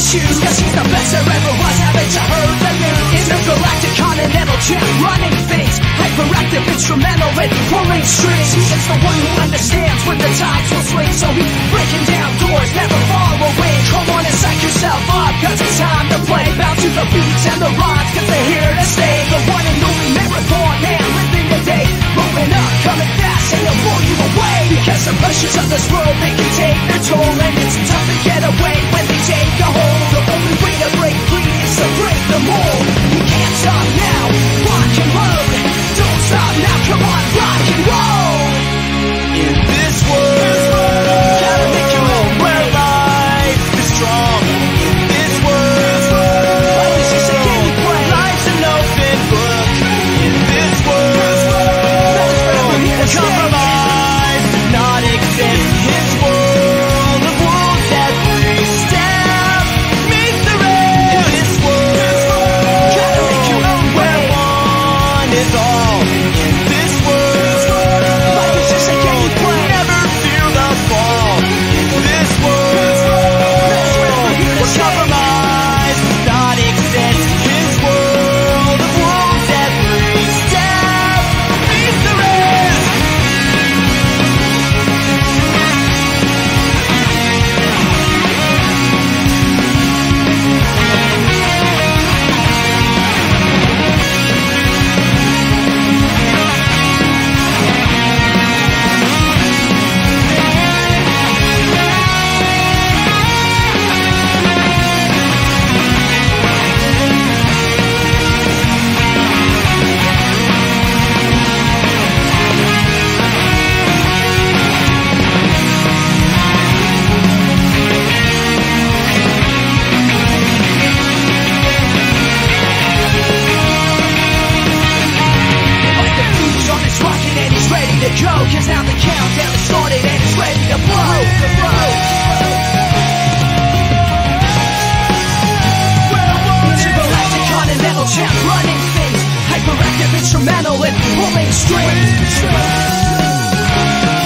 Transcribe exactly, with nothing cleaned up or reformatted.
choose, cause he's the best there ever was. Haven't you heard the news? Intergalactic continental champ, running things, hyperactive, instrumental in pulling strings. He is the one who understands when the tides will swing, so he's breaking down doors, never far away. Come on and psych yourself up, cause it's time to play. Bounce to the beats and the rhymes, cause they're here to stay. The one and only marathon man, living the day, moving up, coming fast, and he'll blow you away. Because the pressures of this world, they can take their toll, and it's tough to get away when they take a hold. The only way to break free is to break the mold. You can't stop now, rock and roll. Don't stop now, come on, rock and roll. In this world, gotta make your own where life is strong. In this world, Life is just a game you play. life's an open book. In this world, Let's go. compromise does not exist. His world of rules every step meets the rest. In this world, Gotta make your own where way. one is all. In this world, Life is just a game you play. never feel the fall. In this world, where compromise does not exist. His world of rules every step meets the rest. Like the fuse on his rocket and he's ready to go, cause now the countdown is started and it's ready to blow, to blow. Intergalactic continental champ, running things, hyperactive, instrumental in pulling strings.